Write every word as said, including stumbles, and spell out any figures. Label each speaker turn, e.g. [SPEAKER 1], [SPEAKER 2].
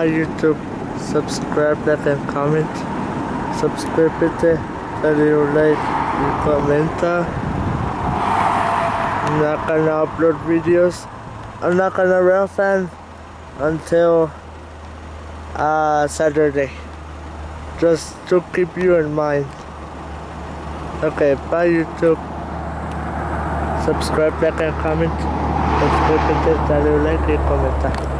[SPEAKER 1] my YouTube. Subscribe, like and comment. Suscríbete, dale un like y comenta. I'm not gonna upload videos. I'm not gonna rail fan until uh, Saturday. Just to keep you in mind. Okay, bye YouTube. Subscribe, like and comment. Suscríbete, dale un like y comenta.